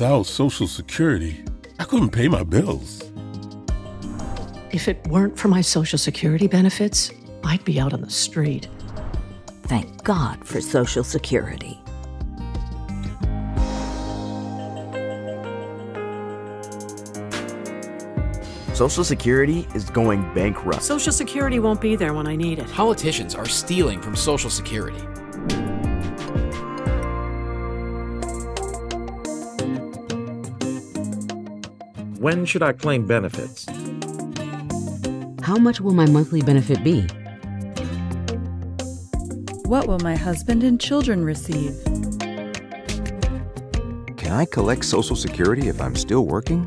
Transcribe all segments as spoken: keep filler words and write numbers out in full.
Without Social Security, I couldn't pay my bills. If it weren't for my Social Security benefits, I'd be out on the street. Thank God for Social Security. Social Security is going bankrupt. Social Security won't be there when I need it. Politicians are stealing from Social Security. When should I claim benefits? How much will my monthly benefit be? What will my husband and children receive? Can I collect Social Security if I'm still working?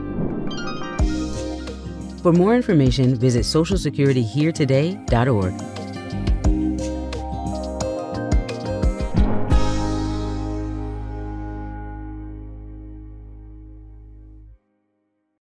For more information, visit social security here today dot org.